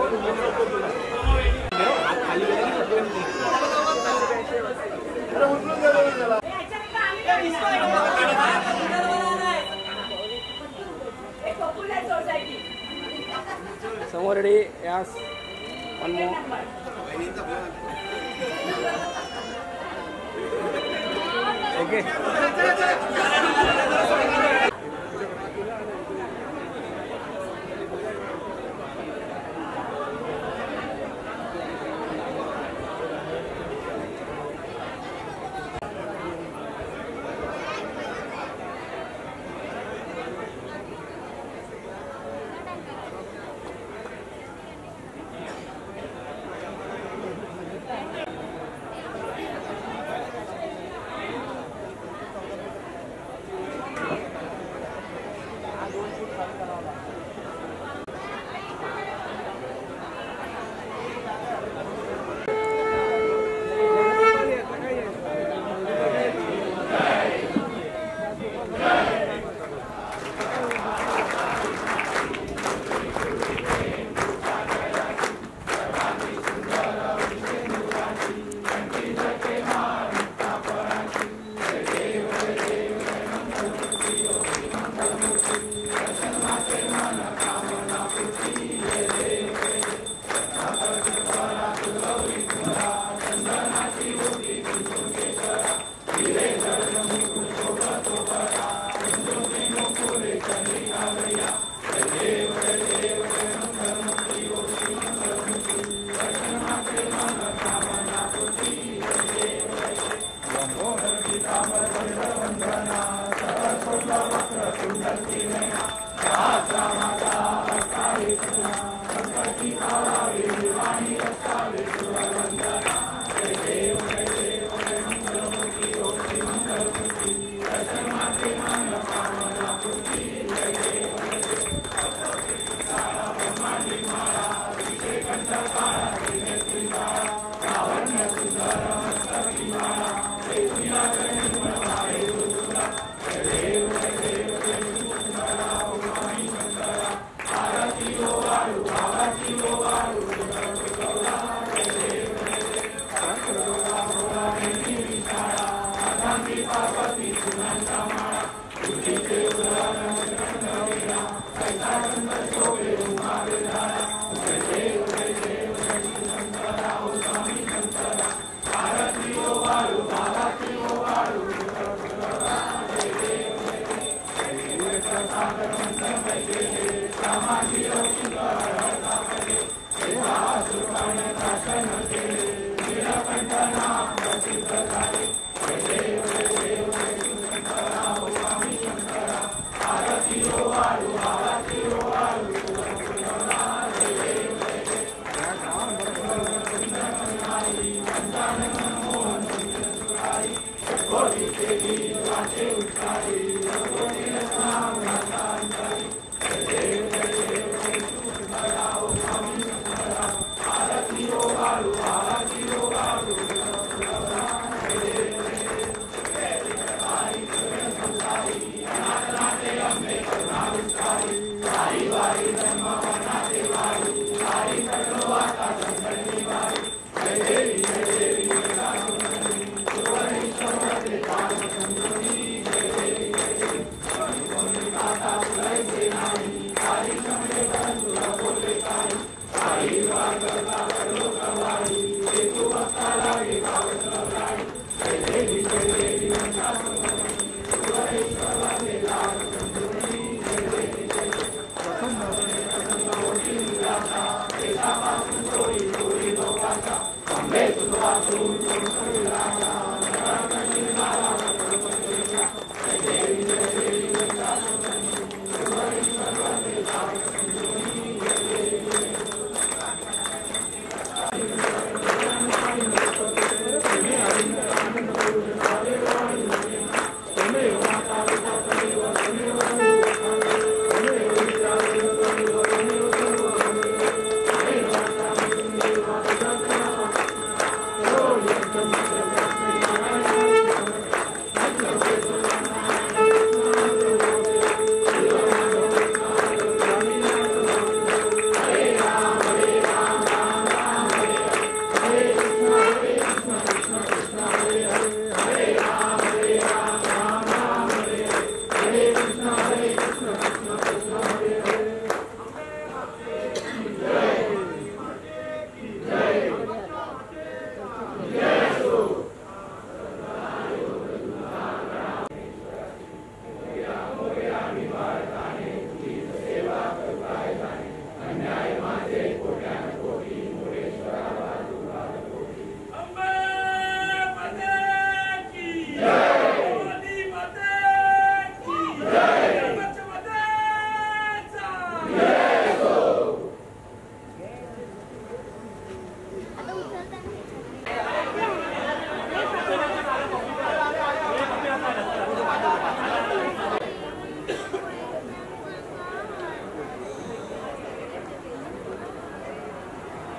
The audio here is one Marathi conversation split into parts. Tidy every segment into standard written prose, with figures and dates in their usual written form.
Semua ready? Yes. One more. Okay. Thank you.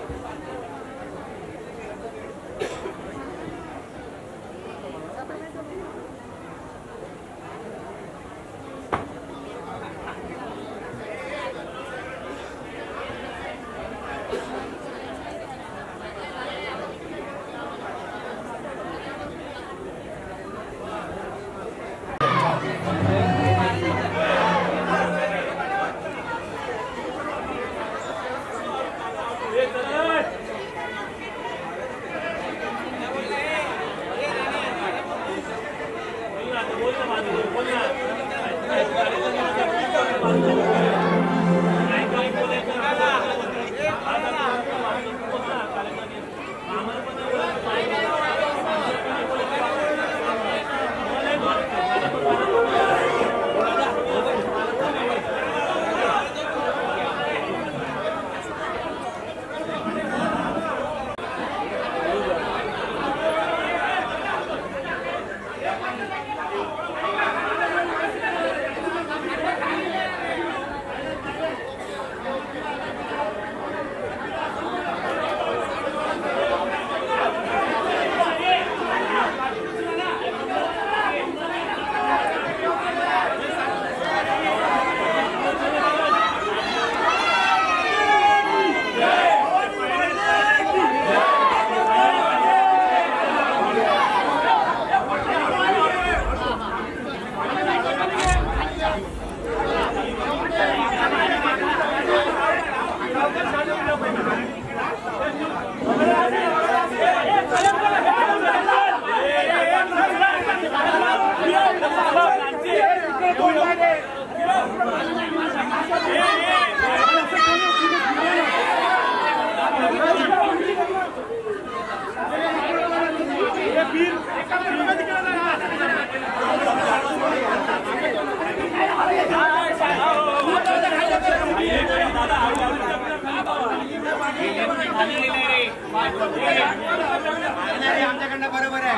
आमच्याकडनं बरोबर आहे.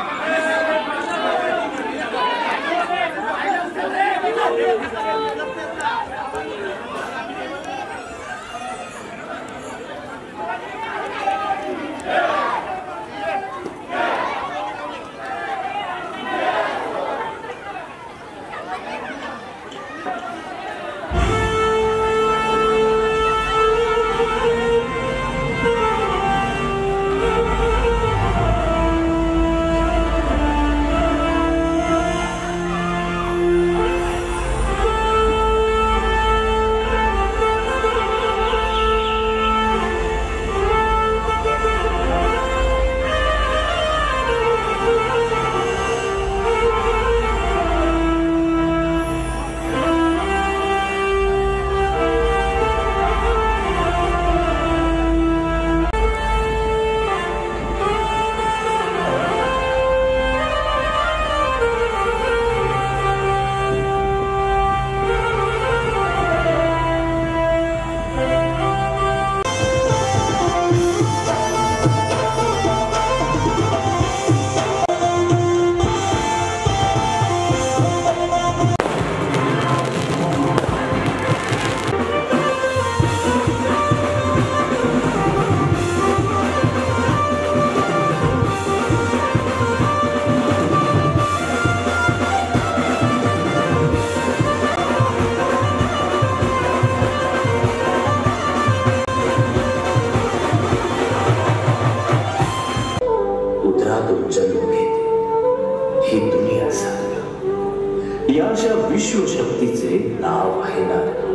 विश्वशक्तीचे नाव आहे नारद.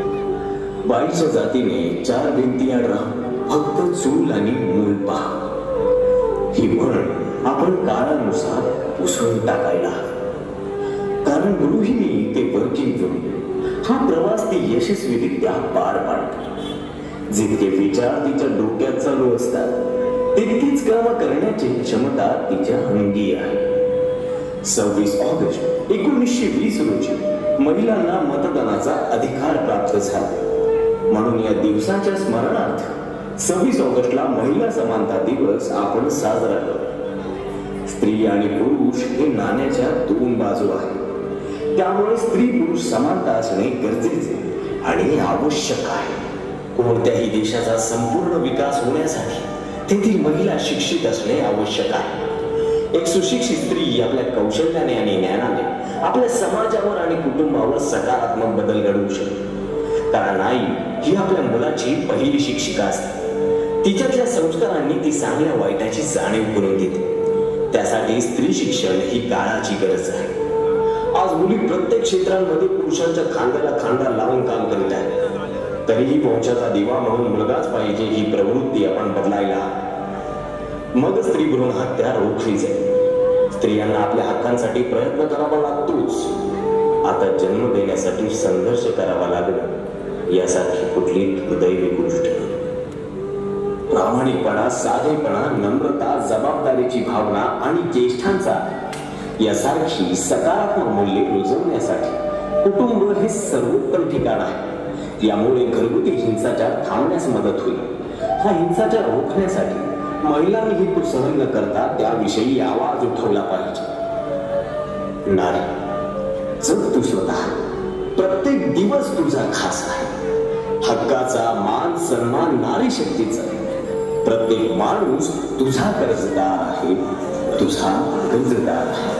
बाईच्या जातीने चार भिंती आड राहून फक्त चूल आणि मूल पहा. ही म्हण आपण काळानुसार पुसून टाकायला हवी. कारण गृहिणी ते वर्किंग वुमन हा प्रवास ती यशस्वीरित्या पार पाडते. जितके विचार तिच्या डोक्यात चालू असतात तितकीच कामं करण्याची क्षमता तिच्या अंगी आहे. 26 ऑगस्ट 1920 रोजी महिलांना मतदानाचा अधिकार प्राप्त झाला. म्हणून या दिवसाच्या स्मरणार्थ 26 ऑगस्टला महिला समानता दिवस आपण साजरा करतो. स्त्री आणि पुरुष हे नाण्याच्या दोन बाजू आहेत. त्यामुळे स्त्री पुरुष समानता असणे गरजेचे आणि आवश्यक आहे. कोणत्याही देशाचा संपूर्ण विकास होण्यासाठी तेथील महिला शिक्षित असणे आवश्यक आहे. एक सुशिक्षित स्त्री आपल्या कौशल्याने आणि ज्ञानाने आपल्या समाजावर आणि कुटुंबावर सकारात्मक बदल घडवू शकते. कारण आई ही आपल्या मुलाची पहिली शिक्षिका असते. तिच्यातल्या संस्कारांनी ती चांगल्या वाईटाची जाणीव करून देते. त्यासाठी स्त्री शिक्षण ही काळाची गरज आहे. आज मुली प्रत्येक क्षेत्रांमध्ये पुरुषांच्या खांद्याला खांदा लावून काम करीत आहेत. तरीही वंशाचा दिवा म्हणून मुलगाच पाहिजे ही प्रवृत्ती आपण बदलायला मग स्त्री भ्रूण हत्या रोखली जाईल. स्त्रियांना आपल्या हक्कांसाठी प्रयत्न करावा लागतोच. आता जन्म देण्यासाठी संघर्ष करावा लागणं यासारखी कुठली दुर्दैवी गोष्ट. प्रामाणिकपणा, साधेपणा, नम्रता, जबाबदारीची भावना आणि ज्येष्ठांचा यासारखी सकारात्मक मूल्ये रुजवण्यासाठी कुटुंब हे सर्वोत्तम ठिकाण आहे. यामुळे घरगुती हिंसाचार थांबण्यास मदत होईल. हा हिंसाचार रोखण्यासाठी महिलांनीही तो सहन न करता त्याविषयी आवाज उठवला पाहिजे. नारी, जग तू स्वतः. प्रत्येक दिवस तुझा खास आहे. हक्काचा मान सन्मान नारी शक्तीचा. प्रत्येक माणूस तुझा कर्जदार आहे, तुझा कर्जदार आहे.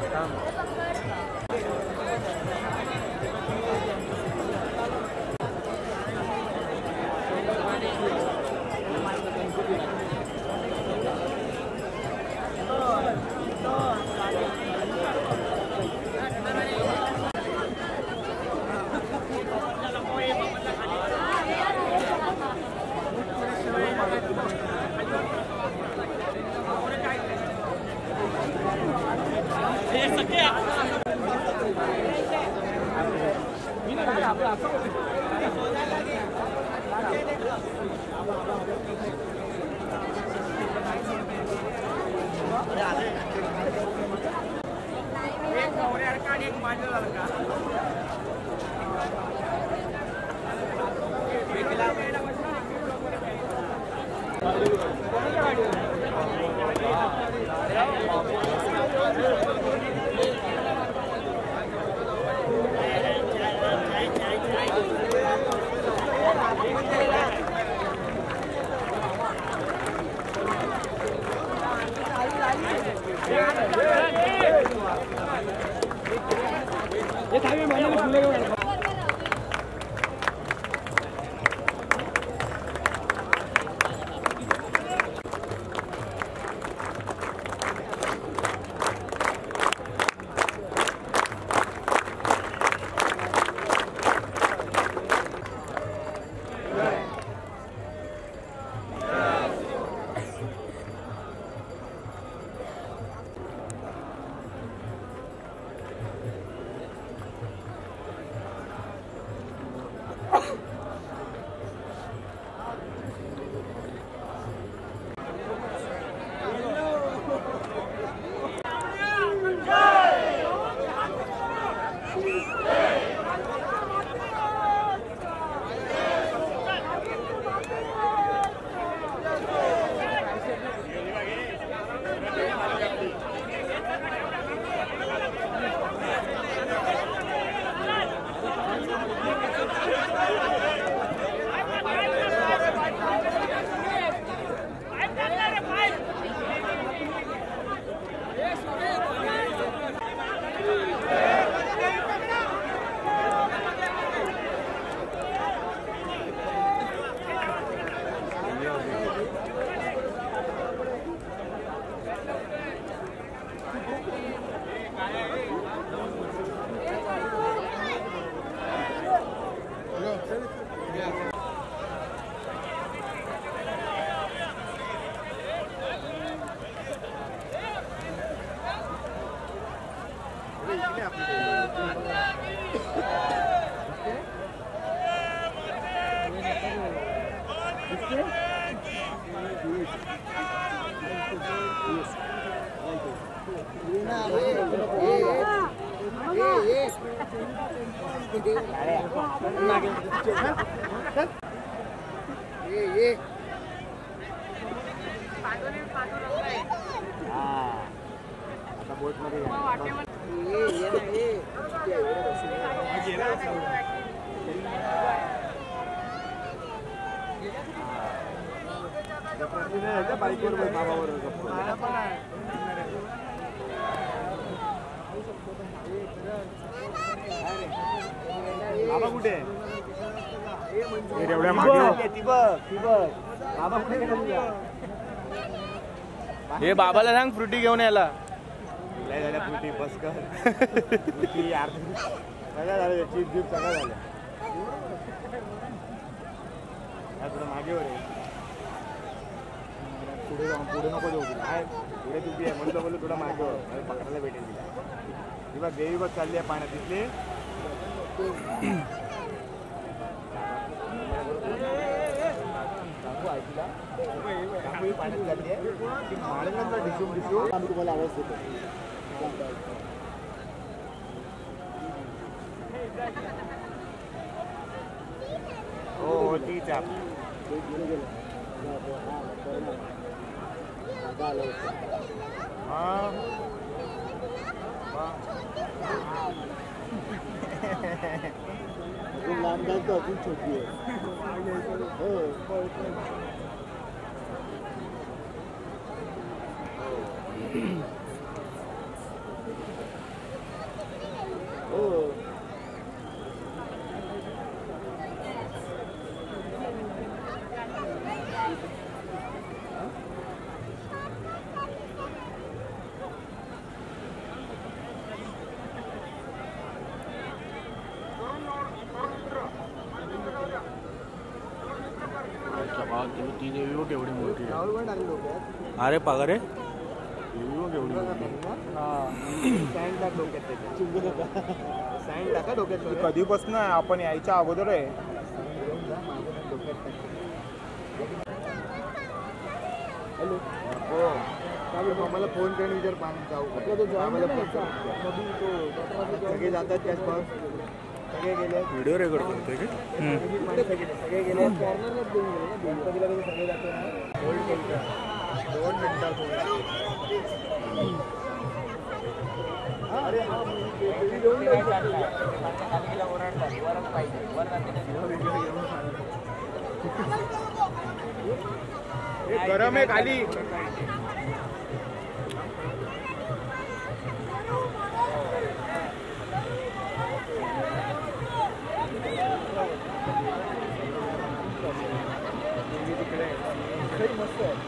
बाबा कुठे एवढ्या मागे हे बाबाला सांग फ्रुटी घेऊन यायला. लय झाल्या फ्रुटी बस कर फ्रुटी यार सगळं झालं चीज बीप सगळं झालं थोडं मागेवर आहे पुढे जाऊन पुढे नको जाऊ आहे पुढे तुझी आहे म्हणलं बोललो थोडं मागेवर पकडायला भेटेल तिला ती बघ देवी बघ चालली आहे पाण्यात तिथले पाण्यात चालली आहे ती माळेला ढिसून ढिसून आम्ही तुम्हाला आवाज देतो. हो तीच आहे अजून लांब जायचं अजून छोटी आहे हो ती देवी बघ एवढी मोठी आहे. राहुल पण टाकले डोक्यात. अरे पगारे देवी बघ एवढी मोठी. सँड टाक डोक्यात त्याच्या. सँड टाका डोक्यात. कधीपासून आपण यायच्या अगोदर आहे. हॅलो हो मला फोन करून विचार जाऊ सगळे जातात त्याच बस सगळे गेले. व्हिडिओ रेकॉर्ड करतोय की सगळे गेले गणपतीला कधी सगळे जातो ना. होल्ड करतो 2 मिनिटात गरम आहे खाली. मस्त आहे.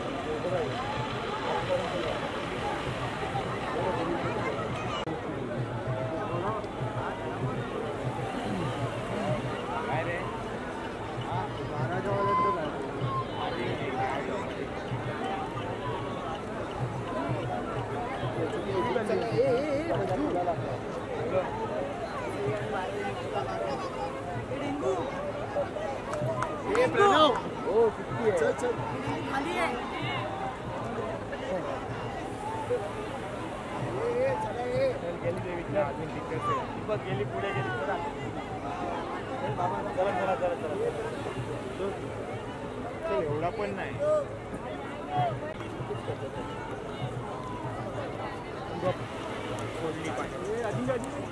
गेली पुढे गेली. एवढा पण नाही. सोडली पाहिजे.